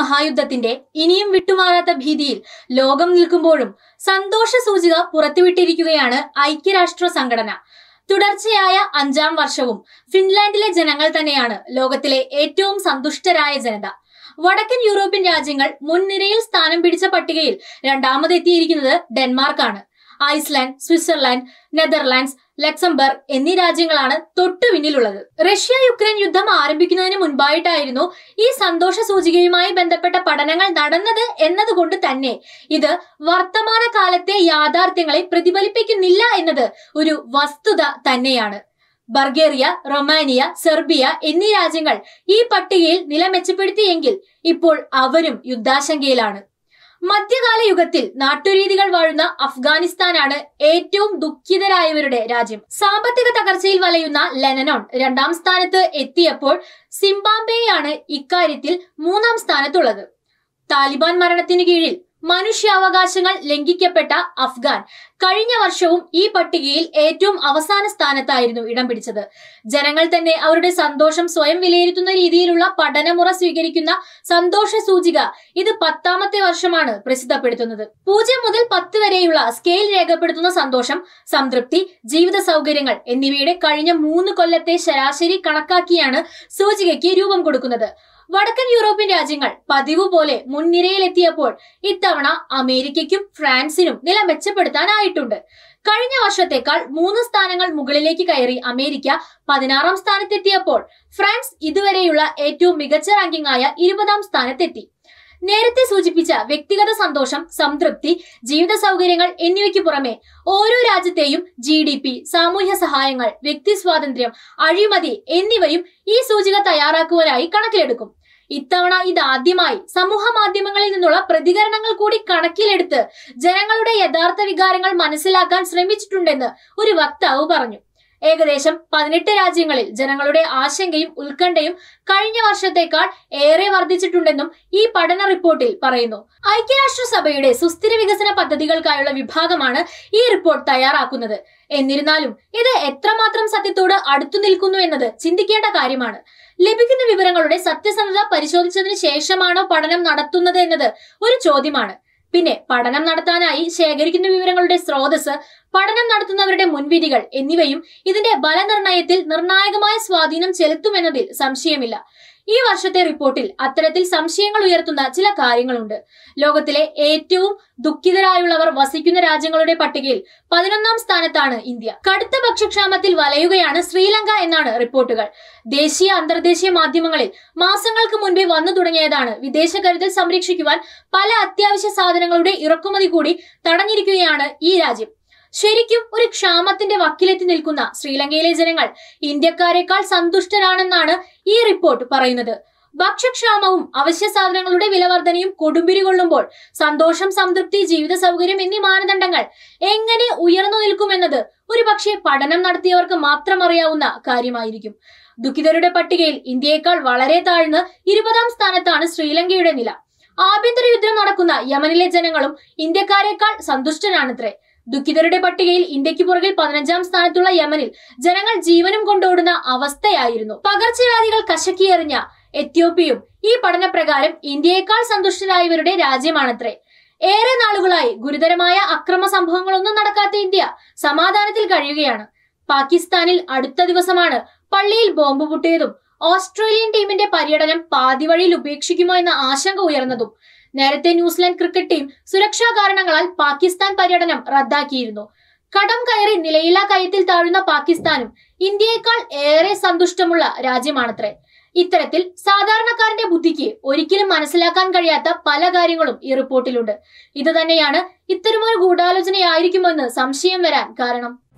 മഹായുദ്ധത്തിന്റെ ഇനിയും വിട്ടുമാറാത്ത ഭീതിയിൽ ലോകം നിൽക്കുമ്പോഴും സന്തോഷ സൂചിക പുറത്തുവിട്ടിരിക്കുകയാണ് ഐക്യരാഷ്ട്ര സംഘടന. തുടർച്ചയായ 5ാം വർഷവും ഫിൻലാൻഡിലെ ജനങ്ങൾ തന്നെയാണ് ലോകത്തിലെ ഏറ്റവും സന്തുഷ്ടരായ ജനത. വടക്കൻ യൂറോപ്യൻ രാജ്യങ്ങൾ മുൻനിരയിൽ സ്ഥാനം പിടിച്ച പട്ടികയിൽ രണ്ടാമതെത്തിയിരിക്കുന്നത് ഡെൻമാർക്കാണ്. ഐസ്ലാൻഡ്, സ്വിറ്റ്സർലാൻഡ്, നെതർലാൻഡ്സ്, ലക്സംബർഗ് എന്നീ രാജ്യങ്ങളാണ് തൊട്ടു പിന്നിലുള്ളത്. റഷ്യ യുക്രൈൻ യുദ്ധം ആരംഭിക്കുന്നതിന് മുൻപായിട്ടായിരുന്നു ഈ സന്തോഷ സൂചികയുമായി ബന്ധപ്പെട്ട പഠനങ്ങൾ നടന്നത് എന്നതുകൊണ്ട് തന്നെ ഇത് വർത്തമാന കാലത്തെ യാഥാർത്ഥ്യങ്ങളെ പ്രതിഫലിപ്പിക്കുന്നില്ല എന്നത് ഒരു വസ്തുത തന്നെയാണ്. ബൾഗേറിയ, റൊമാനിയ, സെർബിയ എന്നീ രാജ്യങ്ങൾ ഈ പട്ടികയിൽ നില മെച്ചപ്പെടുത്തിയെങ്കിൽ ഇപ്പോൾ അവരും യുദ്ധാശങ്കയിലാണ്. മധ്യകാല യുഗത്തിൽ നാട്ടുരീതികൾ വാഴുന്ന അഫ്ഗാനിസ്ഥാനാണ് ഏറ്റവും ദുഃഖിതരായവരുടെ രാജ്യം. സാമ്പത്തിക തകർച്ചയിൽ വലയുന്ന ലെബനോൺ 2ാം സ്ഥാനത്ത് എത്തിയപ്പോൾ സിംബാബ്വേയാണ് ഇക്കാര്യത്തിൽ 3ാം സ്ഥാനത്തുള്ളത്. താലിബാൻ മരണത്തിനു കീഴിൽ മനുഷ്യാവകാശങ്ങൾ ലംഘിക്കപ്പെട്ട അഫ്ഗാൻ കഴിഞ്ഞ വർഷവും ഈ പട്ടികയിൽ ഏറ്റവും അവസാന സ്ഥാനത്തായിരുന്നു ഇടം പിടിച്ചത്. ജനങ്ങൾ തന്നെ അവരുടെ സന്തോഷം സ്വയം വിലയിരുത്തുന്ന രീതിയിലുള്ള പഠനമുറ സ്വീകരിക്കുന്ന സന്തോഷ സൂചിക ഇത് 10ാമത്തെ വർഷമാണ് പ്രസിദ്ധപ്പെടുത്തുന്നത്. 0 മുതൽ 10 വരെയുള്ള സ്കെയിൽ രേഖപ്പെടുത്തുന്ന സന്തോഷം, സംതൃപ്തി, ജീവിത സൗകര്യങ്ങൾ എന്നിവയുടെ കഴിഞ്ഞ 3 കൊല്ലത്തെ ശരാശരി കണക്കാക്കിയാണ് സൂചികയ്ക്ക് രൂപം കൊടുക്കുന്നത്. വടക്കൻ യൂറോപ്യൻ രാജ്യങ്ങൾ പതിവ് പോലെ മുൻനിരയിലെത്തിയപ്പോൾ ഇത്തവണ അമേരിക്കയ്ക്കും ഫ്രാൻസിനും നില മെച്ചപ്പെടുത്താനായിട്ടുണ്ട്. കഴിഞ്ഞ വർഷത്തേക്കാൾ 3 സ്ഥാനങ്ങൾ മുകളിലേക്ക് കയറി അമേരിക്ക 16ാം സ്ഥാനത്തെത്തിയപ്പോൾ ഫ്രാൻസ് ഇതുവരെയുള്ള ഏറ്റവും മികച്ച റാങ്കിംഗ് ആയ 20ാം സ്ഥാനത്തെത്തി. നേരത്തെ സൂചിപ്പിച്ച വ്യക്തിഗത സന്തോഷം, സംതൃപ്തി, ജീവിത സൗകര്യങ്ങൾ എന്നിവയ്ക്ക് പുറമെ ഓരോ രാജ്യത്തെയും GDP, സാമൂഹ്യ സഹായങ്ങൾ, വ്യക്തി സ്വാതന്ത്ര്യം, അഴിമതി എന്നിവയും ഈ സൂചിക തയ്യാറാക്കുവാനായി കണക്കിലെടുക്കും. ഇത്തവണ ഇതാദ്യമായി സമൂഹ മാധ്യമങ്ങളിൽ നിന്നുള്ള പ്രതികരണങ്ങൾ കൂടി കണക്കിലെടുത്ത് ജനങ്ങളുടെ യഥാർത്ഥ വികാരങ്ങൾ മനസ്സിലാക്കാൻ ശ്രമിച്ചിട്ടുണ്ടെന്ന് ഒരു വക്താവ് പറഞ്ഞു. ഏകദേശം 18 രാജ്യങ്ങളിൽ ജനങ്ങളുടെ ആശങ്കയും ഉത്കണ്ഠയും കഴിഞ്ഞ വർഷത്തേക്കാൾ ഏറെ വർദ്ധിച്ചിട്ടുണ്ടെന്നും ഈ പഠന റിപ്പോർട്ടിൽ പറയുന്നു. ഐക്യരാഷ്ട്രസഭയുടെ സുസ്ഥിര വികസന പദ്ധതികൾക്കായുള്ള വിഭാഗമാണ് ഈ റിപ്പോർട്ട് തയ്യാറാക്കുന്നത്. എന്നിരുന്നാലും ഇത് എത്രമാത്രം സത്യത്തോട് അടുത്തു നിൽക്കുന്നു എന്നത് ചിന്തിക്കേണ്ട കാര്യമാണ്. ലഭിക്കുന്ന വിവരങ്ങളുടെ സത്യസന്ധത പരിശോധിച്ചതിന് ശേഷമാണോ പഠനം നടത്തുന്നത് എന്നത് ഒരു ചോദ്യമാണ്. പിന്നെ പഠനം നടത്താനായി ശേഖരിക്കുന്ന വിവരങ്ങളുടെ സ്രോതസ്, പഠനം നടത്തുന്നവരുടെ മുൻവിധികൾ എന്നിവയും ഇതിന്റെ ഫലനിർണയത്തിൽ നിർണായകമായ സ്വാധീനം ചെലുത്തുമെന്നതിൽ സംശയമില്ല. ഈ വർഷത്തെ റിപ്പോർട്ടിൽ അത്തരത്തിൽ സംശയങ്ങൾ ഉയർത്തുന്ന ചില കാര്യങ്ങളുണ്ട്. ലോകത്തിലെ ഏറ്റവും ദുഃഖിതരായുള്ളവർ വസിക്കുന്ന രാജ്യങ്ങളുടെ പട്ടികയിൽ 11ാം സ്ഥാനത്താണ് ഇന്ത്യ. കടുത്ത ഭക്ഷ്യക്ഷാമത്തിൽ വലയുകയാണ് ശ്രീലങ്ക എന്നാണ് റിപ്പോർട്ടുകൾ. ദേശീയ, അന്തർദേശീയ മാധ്യമങ്ങളിൽ മാസങ്ങൾക്ക് മുൻപേ വന്നു തുടങ്ങിയതാണ് വിദേശ കരുതൽ സംരക്ഷിക്കുവാൻ പല അത്യാവശ്യ സാധനങ്ങളുടെ ഇറക്കുമതി കൂടി തടഞ്ഞിരിക്കുകയാണ് ഈ രാജ്യം. ശരിക്കും ഒരു ക്ഷാമത്തിന്റെ വക്കിലെത്തി നിൽക്കുന്ന ശ്രീലങ്കയിലെ ജനങ്ങൾ ഇന്ത്യക്കാരെക്കാൾ സന്തുഷ്ടരാണെന്നാണ് ഈ റിപ്പോർട്ട് പറയുന്നത്. ഭക്ഷ്യക്ഷാമവും അവശ്യ സാധനങ്ങളുടെ വിലവർധനയും കൊടുമ്പിരി കൊള്ളുമ്പോൾ സന്തോഷം, സംതൃപ്തി, ജീവിത സൗകര്യം എന്നീ മാനദണ്ഡങ്ങൾ എങ്ങനെ ഉയർന്നു നിൽക്കുമെന്നത് ഒരുപക്ഷെ പഠനം നടത്തിയവർക്ക് മാത്രം അറിയാവുന്ന കാര്യമായിരിക്കും. ദുഃഖിതരുടെ പട്ടികയിൽ ഇന്ത്യയേക്കാൾ വളരെ താഴ്ന്ന് 20ാം സ്ഥാനത്താണ് ശ്രീലങ്കയുടെ നില. ആഭ്യന്തര യുദ്ധം നടക്കുന്ന യമനിലെ ജനങ്ങളും ഇന്ത്യക്കാരെക്കാൾ സന്തുഷ്ടരാണത്രേ. ദുഃഖിതരുടെ പട്ടികയിൽ ഇന്ത്യക്ക് പുറകിൽ 15ാം സ്ഥാനത്തുള്ള യമനിൽ ജനങ്ങൾ ജീവനും കൊണ്ടോടുന്ന അവസ്ഥയായിരുന്നു. പകർച്ചവ്യാധികൾ കശക്കിയെറിഞ്ഞ എത്യോപ്യയും ഈ പഠനപ്രകാരം ഇന്ത്യയേക്കാൾ സന്തുഷ്ടരായവരുടെ രാജ്യമാണത്രേ. ഏറെ നാളുകളായി ഗുരുതരമായ അക്രമ സംഭവങ്ങളൊന്നും നടക്കാത്ത ഇന്ത്യ സമാധാനത്തിൽ കഴിയുകയാണ്. പാകിസ്ഥാനിൽ അടുത്ത ദിവസമാണ് പള്ളിയിൽ ബോംബ് പൊട്ടിയതും ഓസ്ട്രേലിയൻ ടീമിന്റെ പര്യടനം പാതിവഴിയിൽ ഉപേക്ഷിക്കുമോ എന്ന ആശങ്ക ഉയർന്നതും. നേരത്തെ ന്യൂസിലാൻഡ് ക്രിക്കറ്റ് ടീം സുരക്ഷാ കാരണങ്ങളാൽ പാകിസ്ഥാൻ പര്യടനം റദ്ദാക്കിയിരുന്നു. കടം കയറി നിലയില്ലാ കയത്തിൽ താഴുന്ന പാകിസ്ഥാനും ഇന്ത്യയേക്കാൾ ഏറെ സന്തുഷ്ടമുള്ള രാജ്യമാണത്രേ. ഇത്തരത്തിൽ സാധാരണക്കാരന്റെ ബുദ്ധിക്ക് ഒരിക്കലും മനസ്സിലാക്കാൻ കഴിയാത്ത പല കാര്യങ്ങളും ഈ റിപ്പോർട്ടിലുണ്ട്. ഇത് തന്നെയാണ് ഇത്തരമൊരു ഗൂഢാലോചനയായിരിക്കുമെന്ന് സംശയം വരാൻ കാരണം.